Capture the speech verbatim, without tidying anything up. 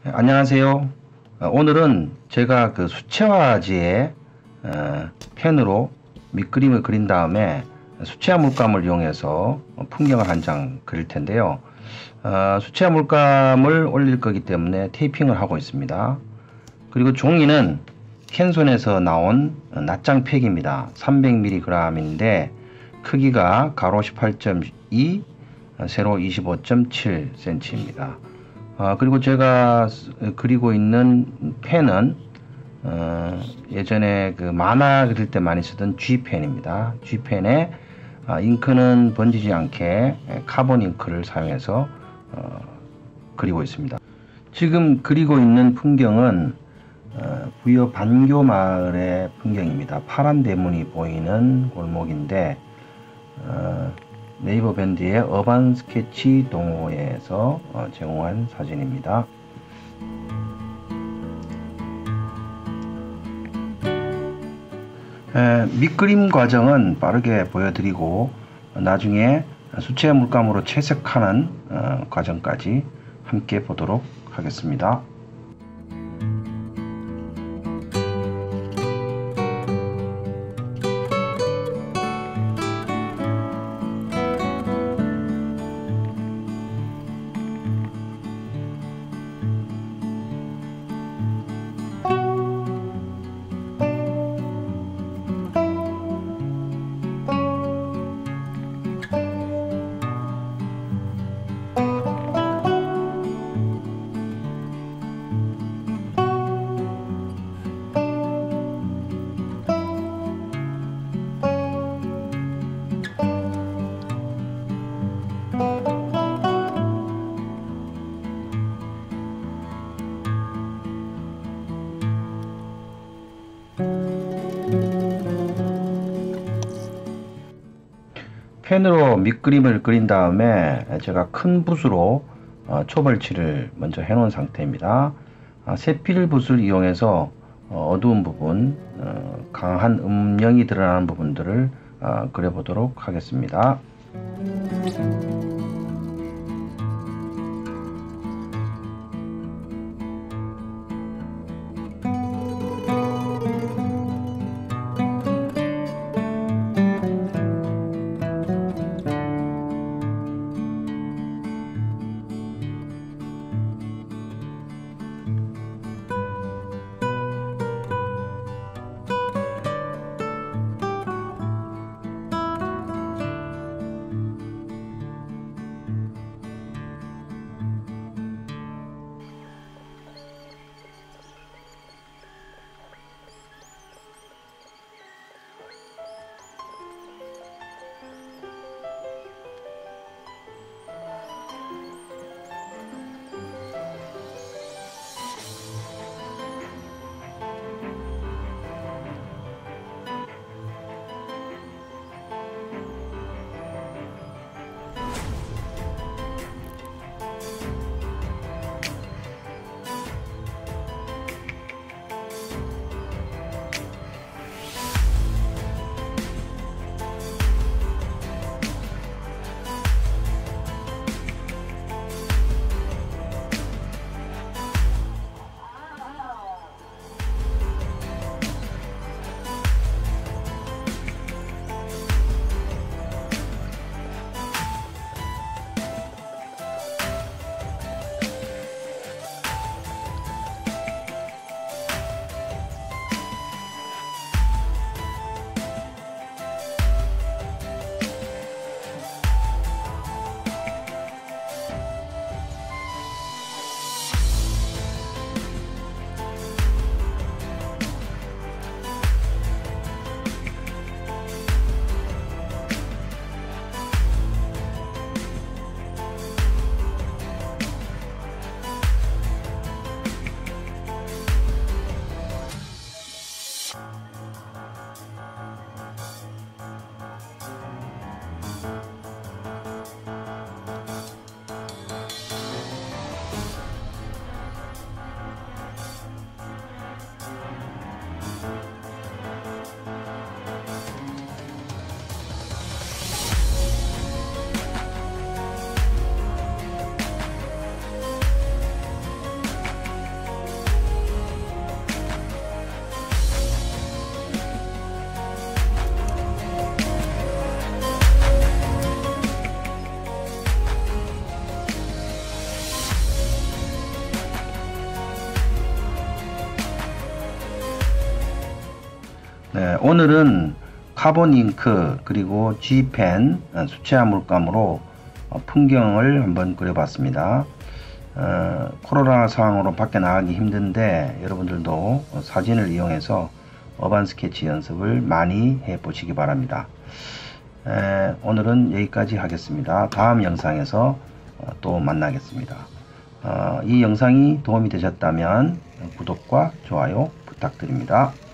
안녕하세요. 어, 오늘은 제가 그 수채화지에 어, 펜으로 밑그림을 그린 다음에 수채화 물감을 이용해서 풍경을 한 장 그릴 텐데요. 어, 수채화 물감을 올릴 거기 때문에 테이핑을 하고 있습니다. 그리고 종이는 캔손에서 나온 낱장팩입니다. 삼백 밀리그램인데 크기가 가로 십팔 점 이, 세로 이십오 점 칠 센티미터입니다. 어, 그리고 제가 그리고 있는 펜은 어, 예전에 그 만화 그릴 때 많이 쓰던 G펜입니다. G펜에 어, 잉크는 번지지 않게 카본 잉크를 사용해서 어, 그리고 있습니다. 지금 그리고 있는 풍경은 어, 부여 반교 마을의 풍경입니다. 파란 대문이 보이는 골목인데 어, 네이버 밴드의 어반 스케치 동호회에서 어, 제공한 사진입니다. 에, 밑그림 과정은 빠르게 보여드리고 나중에 수채화 물감으로 채색하는 어, 과정까지 함께 보도록 하겠습니다. 펜으로 밑그림을 그린 다음에 제가 큰 붓으로 초벌칠을 먼저 해 놓은 상태입니다. 세필 붓을 이용해서 어두운 부분, 강한 음영이 드러나는 부분들을 그려보도록 하겠습니다. 네, 오늘은 카본 잉크 그리고 G펜 수채화 물감으로 풍경을 한번 그려봤습니다. 어, 코로나 상황으로 밖에 나가기 힘든데 여러분들도 사진을 이용해서 어반 스케치 연습을 많이 해 보시기 바랍니다. 에, 오늘은 여기까지 하겠습니다. 다음 영상에서 어, 또 만나겠습니다. 어, 이 영상이 도움이 되셨다면 구독과 좋아요 부탁드립니다.